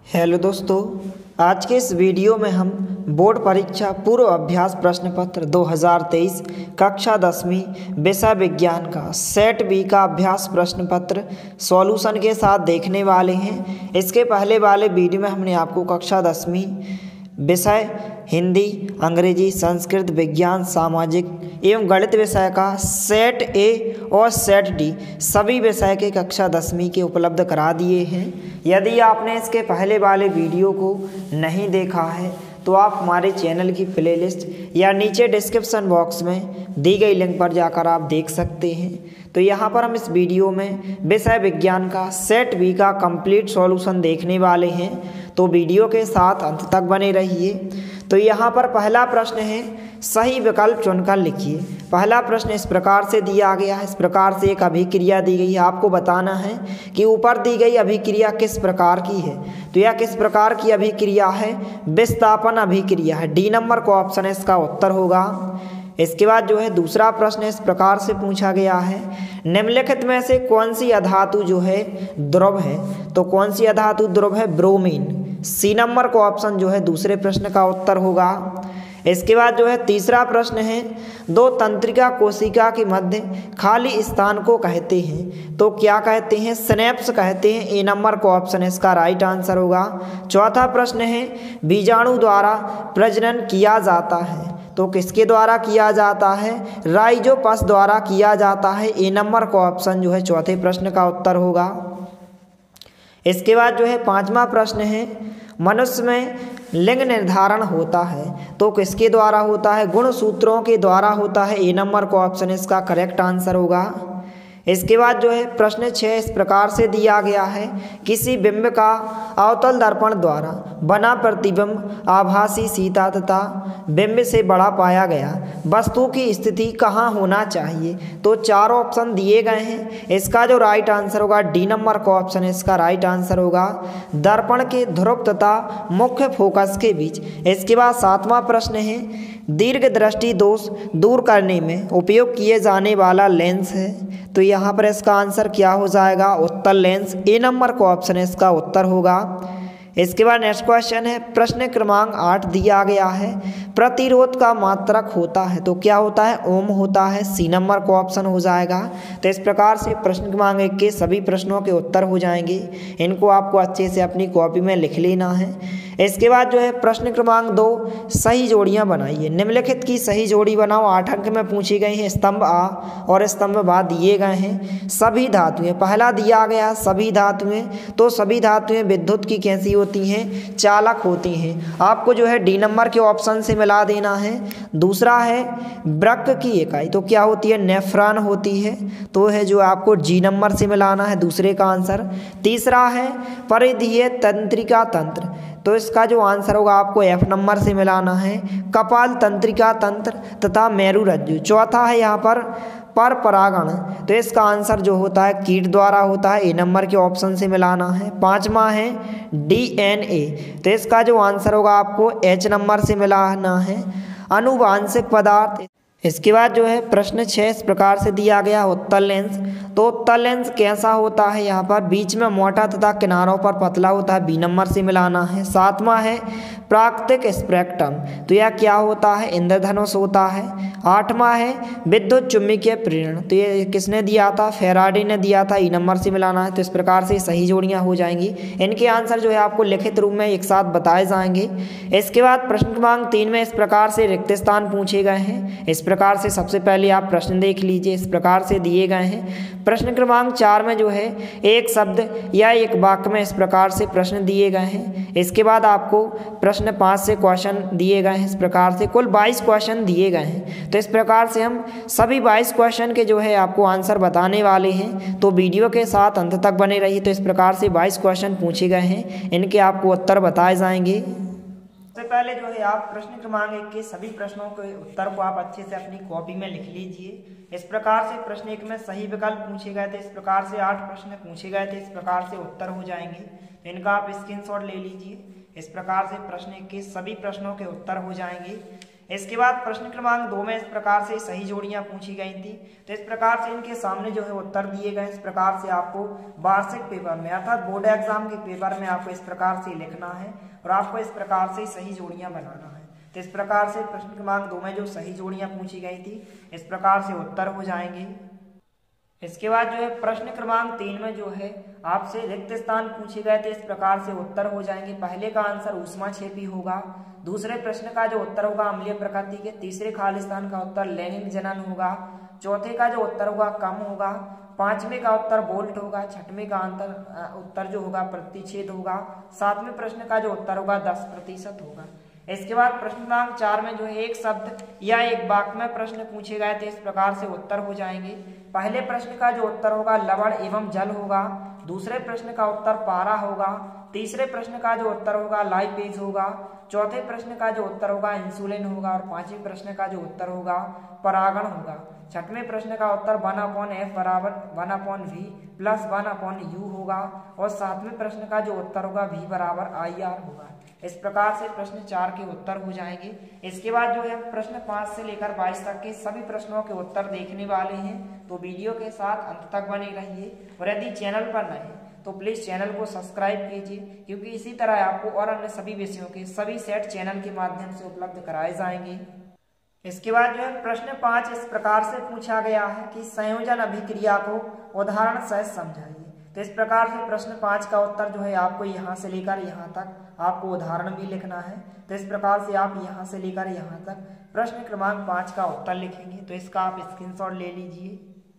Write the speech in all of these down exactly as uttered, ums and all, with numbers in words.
Hello दोस्तों, आज के इस वीडियो में हम बोर्ड परीक्षा पूर्व अभ्यास प्रश्न पत्र दो हज़ार तेईस कक्षा दसवीं विषय विज्ञान का सेट बी का अभ्यास प्रश्न पत्र सॉल्यूशन के साथ देखने वाले हैं। इसके पहले वाले वीडियो में हमने आपको कक्षा दसवीं विषय हिंदी, अंग्रेजी, संस्कृत, विज्ञान, सामाजिक एवं गणित विषय का सेट ए और सेट डी सभी विषय के कक्षा दसवीं के उपलब्ध करा दिए हैं। यदि आपने इसके पहले वाले वीडियो को नहीं देखा है तो आप हमारे चैनल की प्लेलिस्ट या नीचे डिस्क्रिप्शन बॉक्स में दी गई लिंक पर जाकर आप देख सकते हैं। तो यहाँ पर हम इस वीडियो में विषय विज्ञान का सेट बी का कंप्लीट सॉल्यूशन देखने वाले हैं, तो वीडियो के साथ अंत तक बने रहिए। तो यहाँ पर पहला प्रश्न है, सही विकल्प चुनकर लिखिए। पहला प्रश्न इस प्रकार से दिया गया है। इस प्रकार से एक अभिक्रिया दी गई है, आपको बताना है कि ऊपर दी गई अभिक्रिया किस प्रकार की है। तो यह किस प्रकार की अभिक्रिया है? विस्थापन अभिक्रिया है। डी नंबर को ऑप्शन इसका उत्तर होगा। इसके बाद जो है दूसरा प्रश्न इस प्रकार से पूछा गया है, निम्नलिखित में से कौन सी अधातु जो है ध्रुव है? तो कौन सी अधातु ध्रुव है? ब्रोमीन। सी नंबर को ऑप्शन जो है दूसरे प्रश्न का उत्तर होगा। इसके बाद जो है तीसरा प्रश्न है, दो तंत्रिका कोशिका के मध्य खाली स्थान को कहते हैं। तो क्या कहते हैं? सिनेप्स कहते हैं। ए नंबर को ऑप्शन इसका राइट आंसर होगा। चौथा प्रश्न है, बीजाणु द्वारा प्रजनन किया जाता है। तो किसके द्वारा किया जाता है? राइजोपस द्वारा किया जाता है। ए नंबर को ऑप्शन जो है चौथे प्रश्न का उत्तर होगा। इसके बाद जो है पांचवा प्रश्न है, मनुष्य में लिंग निर्धारण होता है। तो किसके द्वारा होता है? गुणसूत्रों के द्वारा होता है। ए नंबर को ऑप्शन इसका करेक्ट आंसर होगा। इसके बाद जो है प्रश्न छः इस प्रकार से दिया गया है, किसी बिंब का अवतल दर्पण द्वारा बना प्रतिबिंब आभासी सीता तथा बिंब से बड़ा पाया गया वस्तु की स्थिति कहाँ होना चाहिए? तो चार ऑप्शन दिए गए हैं। इसका जो राइट आंसर होगा डी नंबर का ऑप्शन इसका राइट आंसर होगा, दर्पण के ध्रुव तथा मुख्य फोकस के बीच। इसके बाद सातवां प्रश्न है, दीर्घ दृष्टि दोष दूर करने में उपयोग किए जाने वाला लेंस है। तो यहाँ पर इसका आंसर क्या हो जाएगा? उत्तल लेंस। ए नंबर को ऑप्शन इसका उत्तर होगा। इसके बाद नेक्स्ट क्वेश्चन है, प्रश्न क्रमांक आठ दिया गया है, प्रतिरोध का मात्रक होता है। तो क्या होता है? ओम होता है। सी नंबर को ऑप्शन हो जाएगा। तो इस प्रकार से प्रश्न क्रमांक एक के सभी प्रश्नों के उत्तर हो जाएंगे। इनको आपको अच्छे से अपनी कॉपी में लिख लेना है। इसके बाद जो है प्रश्न क्रमांक दो, सही जोड़ियां बनाइए। निम्नलिखित की सही जोड़ी बनाओ। आठ अंक में पूछी गई है। स्तंभ आ और स्तंभ बा दिए गए हैं। सभी धातुएं, पहला दिया गया सभी धातुएं, तो सभी धातुएं विद्युत की कैसी होती हैं? चालक होती हैं। आपको जो है डी नंबर के ऑप्शन से मिला देना है। दूसरा है वृक्क की इकाई, तो क्या होती है? नेफ्रॉन होती है। तो है जो आपको जी नंबर से मिलाना है दूसरे का आंसर। तीसरा है परिधीय तंत्रिका तंत्र, तो इसका जो आंसर होगा आपको एफ नंबर से मिलाना है। कपाल तंत्रिका तंत्र तथा मेरुरज्जु। चौथा है यहाँ पर पर परागण, तो इसका आंसर जो होता है कीट द्वारा होता है। ए नंबर के ऑप्शन से मिलाना है। पांचवा है डीएनए, तो इसका जो आंसर होगा आपको एच नंबर से मिलाना है। आनुवांशिक पदार्थ। इसके बाद जो है प्रश्न छः इस प्रकार से दिया गया, उत्तल लेंस। तो उत्तल लेंस कैसा होता है? यहाँ पर बीच में मोटा तथा किनारों पर पतला होता है। बी नंबर से मिलाना है। सातवां है प्राकृतिक स्पेक्ट्रम, तो यह क्या होता है? इंद्रधनुष होता है। आठवां है विद्युत चुम्बकीय प्रेरण, तो ये किसने दिया था? फेराडे ने दिया था। ई नंबर से मिलाना है। तो इस प्रकार से सही जोड़ियाँ हो जाएंगी। इनके आंसर जो है आपको लिखित रूप में एक साथ बताए जाएंगे। इसके बाद प्रश्न क्रमांक तीन में इस प्रकार से रिक्त स्थान पूछे गए हैं। इस प्रकार से सबसे पहले आप प्रश्न देख लीजिए। इस प्रकार से दिए गए हैं। प्रश्न क्रमांक चार में जो है एक शब्द या एक वाक्य में इस प्रकार से प्रश्न दिए गए हैं। इसके बाद आपको प्रश्न पाँच से क्वेश्चन दिए गए हैं। इस प्रकार से कुल बाईस क्वेश्चन दिए गए हैं। तो इस प्रकार से हम सभी बाईस क्वेश्चन के जो है आपको आंसर बताने वाले हैं। तो वीडियो के साथ अंत तक बने रहिए। तो इस प्रकार से बाईस क्वेश्चन पूछे गए हैं, इनके आपको उत्तर बताए जाएंगे। सबसे पहले जो है आप प्रश्न क्रमांक एक के सभी प्रश्नों के उत्तर को आप अच्छे से अपनी कॉपी में लिख लीजिए। इस प्रकार से प्रश्न एक में सही विकल्प पूछे गए थे। इस प्रकार से आठ प्रश्न पूछे गए थे। इस प्रकार से उत्तर हो जाएंगे। तो इनका आप स्क्रीनशॉट ले लीजिए। इस प्रकार से प्रश्न एक के सभी प्रश्नों के उत्तर हो जाएंगे। इसके बाद प्रश्न क्रमांक दो में इस प्रकार से सही जोड़ियां पूछी गई थी। तो इस प्रकार से इनके सामने जो है उत्तर दिए गए। इस प्रकार से आपको वार्षिक पेपर में अर्थात बोर्ड एग्जाम के पेपर में आपको इस प्रकार से लिखना है और आपको इस प्रकार से सही जोड़ियां बनाना है। तो इस प्रकार से प्रश्न क्रमांक दो में जो सही जोड़ियां पूछी गई थी इस प्रकार से उत्तर हो जाएंगे। इसके बाद जो है प्रश्न क्रमांक तीन में जो है आपसे रिक्त स्थान पूछे गए थे, इस प्रकार से उत्तर हो जाएंगे। पहले का आंसर ऊष्माक्षेपी होगा, दूसरे प्रश्न का जो उत्तर होगा अम्लीय प्रकृति के, तीसरे खाली स्थान का उत्तर लैंगिक जनन होगा, चौथे का जो उत्तर होगा कम होगा, पांचवें का उत्तर बोल्ट होगा, छठवें का अंतर उत्तर जो होगा प्रतिच्छेद होगा, सातवें प्रश्न का जो उत्तर होगा दस प्रतिशत होगा। इसके बाद प्रश्न क्रमांक चार में जो है एक शब्द या एक वाक्य में प्रश्न पूछे गए थे, इस प्रकार से उत्तर हो जाएंगे। पहले प्रश्न का जो उत्तर होगा लवण एवं जल होगा, दूसरे प्रश्न का उत्तर पारा होगा, तीसरे प्रश्न का जो उत्तर होगा लाइपेज होगा, चौथे प्रश्न का जो उत्तर होगा इंसुलिन होगा और पांचवें प्रश्न का जो उत्तर होगा परागण होगा। छठवें प्रश्न का उत्तर वन अपॉन एफ बराबर one upon V plus one upon U होगा और सातवें प्रश्न का जो उत्तर होगा वी बराबर आई आर होगा। इस प्रकार से प्रश्न चार के उत्तर हो जाएंगे। इसके बाद जो है प्रश्न पांच से लेकर बाईस तक के सभी प्रश्नों के उत्तर देखने वाले हैं, तो वीडियो के साथ अंत तक बने रहिए। और यदि चैनल पर नए हैं तो प्लीज चैनल को सब्सक्राइब कीजिए, क्योंकि इसी तरह आपको और अन्य सभी विषयों के सभी सेट चैनल के माध्यम से उपलब्ध कराए जाएंगे। इसके बाद जो है प्रश्न पांच इस प्रकार से पूछा गया है कि संयोजन अभिक्रिया को उदाहरण सहित समझाइए। तो इस प्रकार से प्रश्न पांच का उत्तर जो है आपको यहाँ से लेकर यहाँ तक आपको उदाहरण भी लिखना है। तो इस प्रकार से आप यहाँ से लेकर यहाँ तक प्रश्न क्रमांक पांच का उत्तर लिखेंगे। तो इसका आप स्क्रीनशॉट ले लीजिए।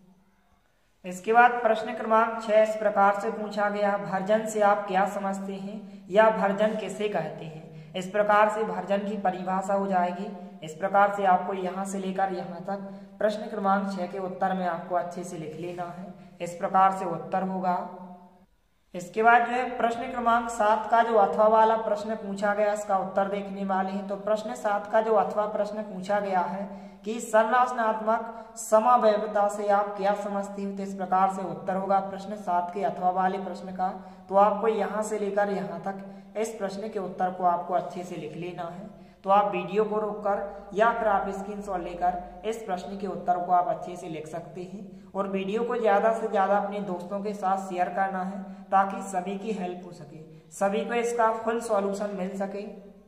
इसके बाद प्रश्न क्रमांक छह इस प्रकार से पूछा गया, भर्जन से आप क्या समझते हैं या भर्जन किसे कहते हैं। इस प्रकार से भर्जन की परिभाषा हो जाएगी। इस प्रकार से आपको यहाँ से लेकर यहाँ तक प्रश्न क्रमांक छह के उत्तर में आपको अच्छे से लिख लेना है। इस प्रकार से उत्तर होगा। इसके बाद जो है प्रश्न क्रमांक सात का जो अथवा वाला प्रश्न पूछा गया इसका उत्तर देखने वाले हैं। तो प्रश्न सात का जो अथवा प्रश्न पूछा गया है कि संरचनात्मक समावयवता से आप क्या समझते हो। तो इस प्रकार से उत्तर होगा प्रश्न सात के अथवा वाले प्रश्न का। तो आपको यहाँ से लेकर यहाँ तक इस प्रश्न के उत्तर को आपको अच्छे से लिख लेना है। तो आप वीडियो को रोककर या फिर आप स्क्रीनशॉट लेकर इस प्रश्न के उत्तर को आप अच्छे से लिख सकते हैं। और वीडियो को ज़्यादा से ज़्यादा अपने दोस्तों के साथ शेयर करना है ताकि सभी की हेल्प हो सके, सभी को इसका फुल सॉल्यूशन मिल सके।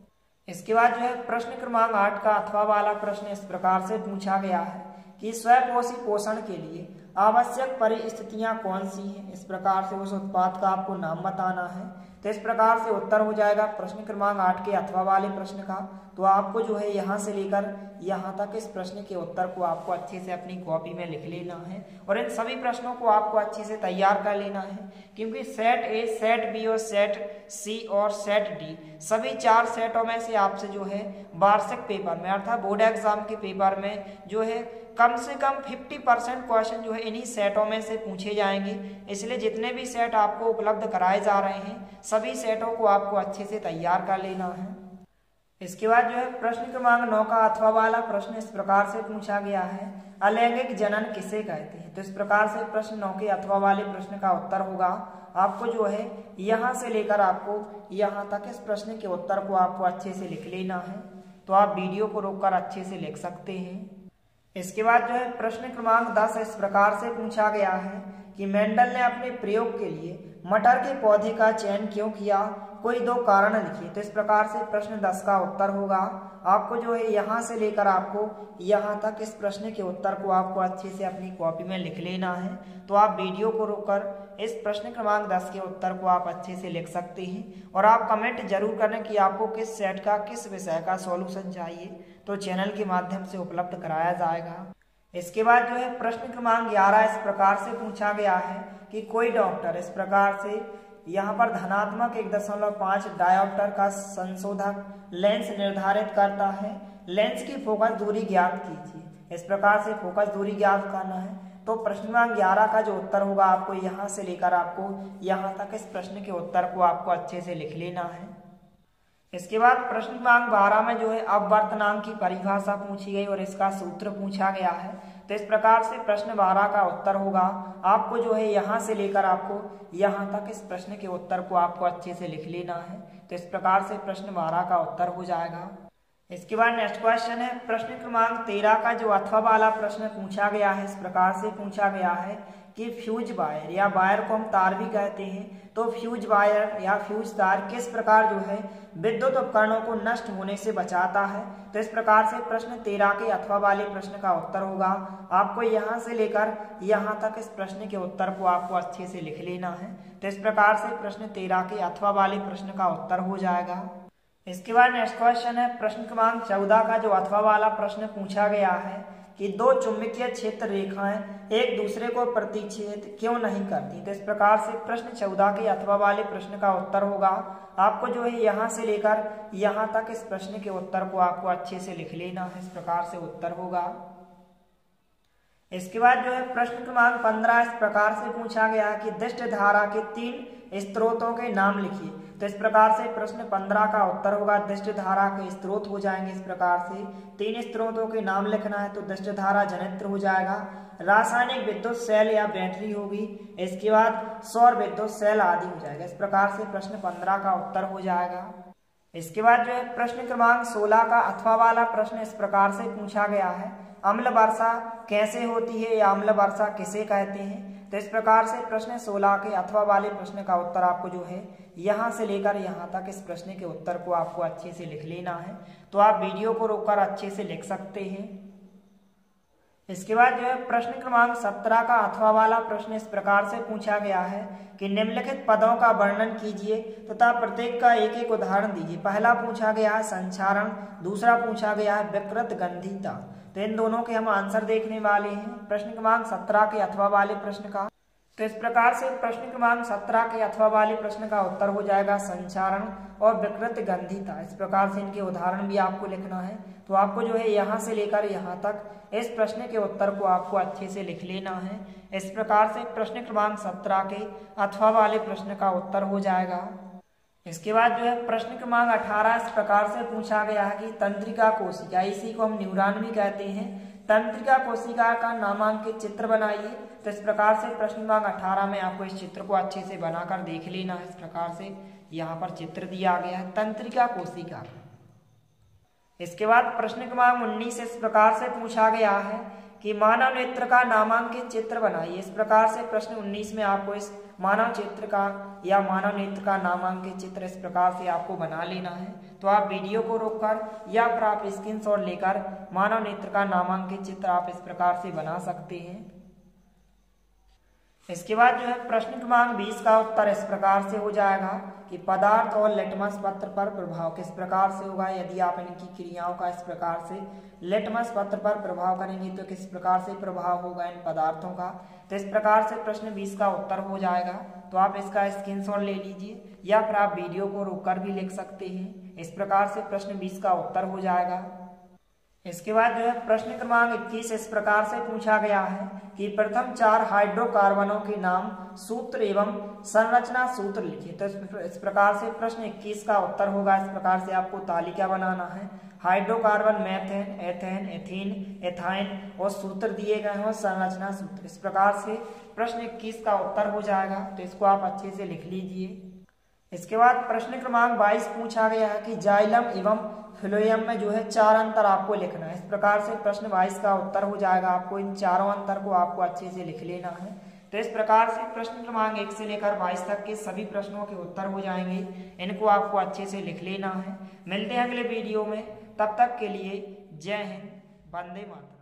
इसके बाद जो है प्रश्न क्रमांक आठ का अथवा वाला प्रश्न इस प्रकार से पूछा गया है कि स्वपोषी पोषण के लिए आवश्यक परिस्थितियां कौन सी हैं। इस प्रकार से उस उत्पाद का आपको नाम बताना है। तो इस प्रकार से उत्तर हो जाएगा प्रश्न क्रमांक आठ के अथवा वाले प्रश्न का। तो आपको जो है यहाँ से लेकर यहाँ तक इस प्रश्न के उत्तर को आपको अच्छे से अपनी कॉपी में लिख लेना है और इन सभी प्रश्नों को आपको अच्छे से तैयार कर लेना है, क्योंकि सेट ए, सेट बी और सेट सी और सेट डी सभी चार सेटों में से आपसे जो है वार्षिक पेपर में अर्थात बोर्ड एग्जाम के पेपर में जो है कम से कम पचास परसेंट क्वेश्चन जो है इन्हीं सेटों में से पूछे जाएंगे। इसलिए जितने भी सेट आपको उपलब्ध कराए जा रहे हैं सभी सेटों को आपको अच्छे से तैयार कर लेना है। इसके बाद जो है प्रश्न क्रमांक नौ का अथवा वाला प्रश्न इस प्रकार से पूछा गया है, अलैंगिक जनन किसे कहते हैं। तो इस प्रकार से प्रश्न नौ के अथवा वाले प्रश्न का उत्तर होगा आपको जो है यहाँ से लेकर आपको यहाँ तक इस प्रश्न के उत्तर को आपको अच्छे से लिख लेना है। तो आप वीडियो को रोककर अच्छे से लिख सकते हैं। इसके बाद जो है प्रश्न क्रमांक दस इस प्रकार से पूछा गया है कि मेंडल ने अपने प्रयोग के लिए मटर के पौधे का चयन क्यों किया, कोई दो कारण लिखिए। तो इस प्रकार से प्रश्न दस का उत्तर होगा आपको जो है यहाँ से लेकर आपको यहाँ तक इस प्रश्न के उत्तर को आपको अच्छे से अपनी कॉपी में लिख लेना है। तो आप वीडियो को रोककर इस प्रश्न क्रमांक दस के उत्तर को आप अच्छे से लिख सकते हैं और आप कमेंट जरूर करें कि आपको किस सेट का किस विषय का सॉल्यूशन चाहिए, तो चैनल के माध्यम से उपलब्ध कराया जाएगा। इसके बाद जो है प्रश्न क्रमांक ग्यारह इस प्रकार से पूछा गया है कि कोई डॉक्टर इस प्रकार से यहाँ पर धनात्मक एक दशमलव पाँच डायोप्टर का संशोधक लेंस निर्धारित करता है, लेंस की फोकस दूरी ज्ञात कीजिए। इस प्रकार से फोकस दूरी ज्ञात करना है। तो प्रश्न क्रमांक ग्यारह का जो उत्तर होगा आपको यहाँ से लेकर आपको यहाँ तक इस प्रश्न के उत्तर को आपको अच्छे से लिख लेना है। इसके बाद प्रश्न क्रमांक बारह में जो है अपवर्तनांक की परिभाषा पूछी गई और इसका सूत्र पूछा गया है। तो इस प्रकार से प्रश्न बारह का उत्तर होगा आपको जो है यहाँ से लेकर आपको यहाँ तक इस प्रश्न के उत्तर को आपको अच्छे से लिख लेना है। तो इस प्रकार से प्रश्न बारह का उत्तर हो जाएगा। इसके बाद नेक्स्ट क्वेश्चन है प्रश्न क्रमांक तेरह का जो अथवा वाला प्रश्न पूछा गया है, इस प्रकार से पूछा गया है कि फ्यूज वायर या वायर को हम तार भी कहते हैं, तो फ्यूज वायर या फ्यूज तार किस प्रकार जो है विद्युत उपकरणों को नष्ट होने से बचाता है। तो इस प्रकार से प्रश्न तेरह के अथवा वाले प्रश्न का उत्तर होगा। आपको यहाँ से लेकर यहाँ तक इस प्रश्न के उत्तर को आपको अच्छे से लिख लेना है। तो इस प्रकार से प्रश्न तेरह के अथवा वाले प्रश्न का उत्तर हो जाएगा। इसके बाद नेक्स्ट क्वेश्चन है प्रश्न क्रमांक चौदह का जो अथवा वाला प्रश्न पूछा गया है कि दो चुंबकीय क्षेत्र रेखाएं एक दूसरे को प्रतिच्छेद क्यों नहीं करती। तो इस प्रकार से प्रश्न चौदह के अथवा वाले प्रश्न का उत्तर होगा। आपको जो है यहाँ से लेकर यहाँ तक इस प्रश्न के उत्तर को आपको अच्छे से लिख लेना है। इस प्रकार से उत्तर होगा। इसके बाद जो है प्रश्न क्रमांक पंद्रह इस प्रकार से पूछा गया कि दिष्ट धारा के तीन स्रोतों के नाम लिखिए। तो इस प्रकार से प्रश्न पंद्रह का उत्तर होगा दिष्ट धारा के स्रोत हो जाएंगे। इस प्रकार से तीन स्रोतों के नाम लिखना है, तो दिष्ट धारा जनित्र हो जाएगा, रासायनिक विद्युत सेल या बैटरी होगी, इसके बाद सौर विद्युत सेल आदि हो जाएगा। इस प्रकार से प्रश्न पंद्रह का उत्तर हो जाएगा। इसके बाद जो है प्रश्न क्रमांक सोलह का अथवा वाला प्रश्न इस प्रकार से पूछा गया है अम्ल वर्षा कैसे होती है या अम्ल वर्षा किसे कहते हैं। तो इस प्रकार से प्रश्न सोलह के अथवा वाले प्रश्न का उत्तर आपको जो है यहाँ से लेकर यहाँ तक इस प्रश्न के उत्तर को आपको अच्छे से लिख लेना है। तो आप वीडियो को रोककर अच्छे से लिख सकते हैं। इसके बाद जो है प्रश्न क्रमांक सत्रह का अथवा वाला प्रश्न इस प्रकार से पूछा गया है कि निम्नलिखित पदों का वर्णन कीजिए तथा प्रत्येक का एक एक उदाहरण दीजिए। पहला पूछा गया है संचारण, दूसरा पूछा गया है विकृत गंधिता। तो इन दोनों के हम आंसर देखने वाले हैं प्रश्न क्रमांक सत्रह के अथवा वाले प्रश्न का। तो इस प्रकार से प्रश्न क्रमांक सत्रह के अथवा वाले प्रश्न का उत्तर हो जाएगा संचारण और विकृत गंधिता। इस प्रकार से इनके उदाहरण भी आपको लिखना है। तो आपको जो है यहाँ से लेकर यहाँ तक इस प्रश्न के उत्तर को आपको अच्छे से लिख लेना है। इस प्रकार से प्रश्न क्रमांक सत्रह के अथवा वाले प्रश्न का उत्तर हो जाएगा। इसके बाद जो है प्रश्न क्रमांक अठारह इस प्रकार से पूछा गया है कि तंत्रिका कोशिका, इसी को हम न्यूरॉन भी कहते हैं, तंत्रिका कोशिका का नामांकित चित्र बनाइए। तो इस प्रकार से प्रश्न क्रमांक अठारह में आपको इस चित्र को अच्छे से बनाकर देख लेना है। इस प्रकार से यहाँ पर चित्र दिया गया है तंत्रिका कोशिका का। इसके बाद प्रश्न क्रमांक उन्नीस इस प्रकार से पूछा गया है कि मानव नेत्र का नामांकित चित्र बनाइए। इस प्रकार से प्रश्न उन्नीस में आपको इस मानव चित्र का या मानव नेत्र का नामांकित चित्र इस प्रकार से आपको बना लेना है। तो आप वीडियो को रोककर या फिर आप स्क्रीनशॉट लेकर मानव नेत्र का नामांकित चित्र आप इस प्रकार से बना सकते हैं। इसके बाद जो है प्रश्न क्रमांक बीस का उत्तर इस प्रकार से हो जाएगा कि पदार्थ और लिटमस पत्र पर प्रभाव किस प्रकार से होगा। यदि आप इनकी क्रियाओं का इस प्रकार से लिटमस पत्र पर प्रभाव करेंगे तो किस प्रकार से प्रभाव होगा इन पदार्थों का। तो इस प्रकार से प्रश्न बीस का उत्तर हो जाएगा। तो आप इसका स्क्रीनशॉट ले लीजिए या फिर आप वीडियो को रोककर भी लिख सकते हैं। इस प्रकार से प्रश्न बीस का उत्तर हो जाएगा। इसके बाद जो है प्रश्न क्रमांक इक्कीस इस प्रकार से पूछा गया है कि प्रथम चार हाइड्रोकार्बनों के नाम, सूत्र एवं संरचना सूत्र लिखिए। तो इस प्रकार से प्रश्न इक्कीस का उत्तर होगा। इस प्रकार से आपको तालिका बनाना है। Hydrocarbon methane, ethane, ethene, ethyne और सूत्र दिए गए हैं संरचना सूत्र। इस प्रकार से प्रश्न इक्कीस का उत्तर हो जाएगा। तो इसको आप अच्छे से लिख लीजिए। इसके बाद प्रश्न क्रमांक बाईस पूछा गया है कि जाइलम एवं फ्लोएम में जो है चार अंतर आपको लिखना है। इस प्रकार से प्रश्न बाईस का उत्तर हो जाएगा। आपको इन चारों अंतर को आपको अच्छे से लिख लेना है। तो इस प्रकार से प्रश्न क्रमांक एक से लेकर बाईस तक के सभी प्रश्नों के उत्तर हो जाएंगे। इनको आपको अच्छे से लिख लेना है। मिलते हैं अगले वीडियो में, तब तक के लिए जय हिंद, वंदे मातरम।